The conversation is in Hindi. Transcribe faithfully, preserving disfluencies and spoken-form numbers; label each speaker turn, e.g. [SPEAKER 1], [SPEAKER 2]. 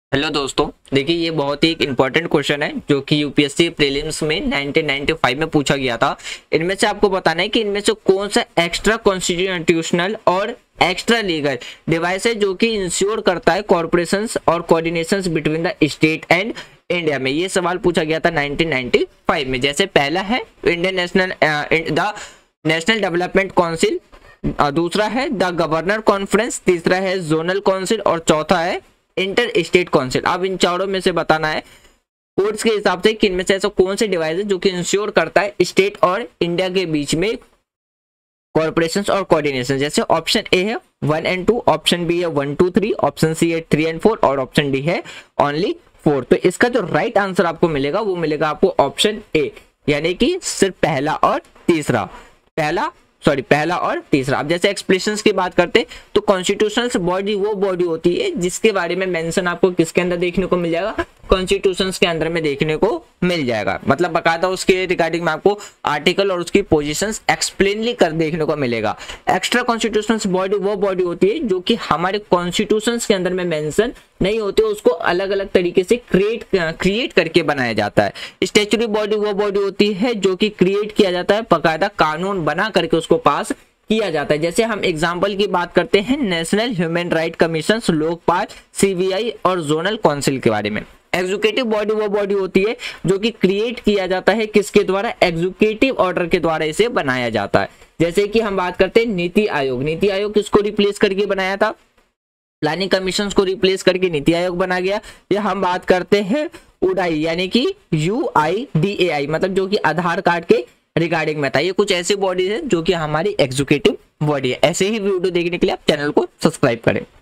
[SPEAKER 1] हेलो दोस्तों, देखिए ये बहुत ही एक इम्पॉर्टेंट क्वेश्चन है जो कि यूपीएससी प्रीलिम्स में नाइनटीन नाइंटी फाइव में पूछा गया था। इनमें से आपको बताना है कि इनमें से कौन सा एक्स्ट्रा कॉन्स्टिट्यूशनल और एक्स्ट्रा लीगल डिवाइस है जो कि इंश्योर करता है कॉर्पोरेशंस और coordinations between the state and India में। ये सवाल पूछा गया था नाइनटीन नाइंटी फाइव में। जैसे पहला है Indian national the national development council, दूसरा है द गवर्नर कॉन्फ्रेंस, तीसरा है जोनल काउंसिल और चौथा है इंटर स्टेट काउंसिल। अब इन चारों में से बताना है कोर्ट्स के हिसाब से कि इनमें से ऐसा कौन से डिवाइस है जो कि इंश्योर करता है स्टेट और इंडिया के बीच में कॉर्पोरेशन और कोऑर्डिनेशन। जैसे ऑप्शन ए है one and two, option B है one two three, option C है थ्री एंड फोर और ऑप्शन डी है ओनली फोर। तो इसका जो राइट आंसर आपको मिलेगा वो मिलेगा आपको ऑप्शन ए, यानी कि सिर्फ पहला और तीसरा, पहला सॉरी पहला और तीसरा। अब जैसे एक्सप्लेशंस की बात करते तो कॉन्स्टिट्यूशनल बॉडी वो बॉडी होती है जिसके बारे में मेंशन आपको किसके अंदर देखने को मिल जाएगा, कॉन्स्टिट्यूशंस के अंदर में देखने को मिल जाएगा। मतलब बकायदा उसके रिगार्डिंग में आपको आर्टिकल और उसकी पोजीशंस एक्सप्लेनली कर देखने को मिलेगा। एक्स्ट्रा कॉन्स्टिट्यूशनल बॉडी वो बॉडी होती है जो कि हमारे कॉन्स्टिट्यूशंस के अंदर में मेंशन नहीं होते, उसको अलग अलग तरीके से क्रिएट क्रिएट करके बनाया जाता है। स्टैट्यूटरी बॉडी वो बॉडी होती है जो कि क्रिएट किया जाता है, बकायदा कानून बना करके उसको पास किया जाता है। जैसे हम एग्जांपल की बात करते हैं national human right commission, Lokpal, CBI और जोनल काउंसिल के बारे में। एग्जीक्यूटिव बॉडी वो बॉडी होती है जो कि क्रिएट किया जाता है किसके द्वारा, एग्जीक्यूटिव ऑर्डर के द्वारा इसे बनाया जाता है। जैसे कि हम बात करते हैं नीति आयोग, नीति आयोग किसको रिप्लेस करके बनाया था, प्लानिंग कमीशन को रिप्लेस करके नीति आयोग बना गया। या हम बात करते हैं उडाई यानी कि यू आई डी ए आई, मतलब जो कि आधार कार्ड के रिगार्डिंग में था। ये कुछ ऐसी बॉडी है जो कि हमारी एग्जीक्यूटिव बॉडी है। ऐसे ही वीडियो देखने के लिए आप चैनल को सब्सक्राइब करें।